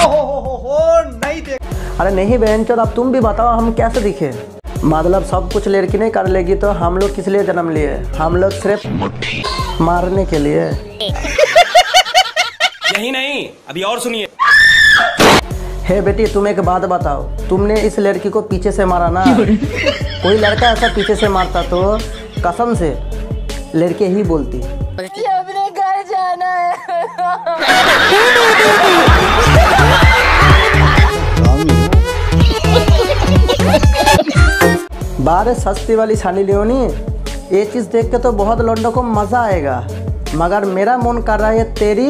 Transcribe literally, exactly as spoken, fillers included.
हो हो हो हो नहीं देख। अरे नहीं बहन चोद, अब तुम भी बताओ हम कैसे दिखे? मतलब सब कुछ लड़की नहीं कर लेगी तो हम लोग किस लिए जन्म लिए? हम लोग सिर्फ मारने के लिए। यही नहीं, अभी और सुनिए। हे बेटी, तुम एक बात बताओ, तुमने इस लड़की को पीछे से मारा ना? कोई लड़का ऐसा पीछे से मारता तो कसम से लड़के ही बोलती अपने घर जाना है। बारह सस्ती वाली सानी लियोनी, ये चीज देख के तो बहुत लौंडों को मजा आएगा, मगर मेरा मन कर रहा है तेरी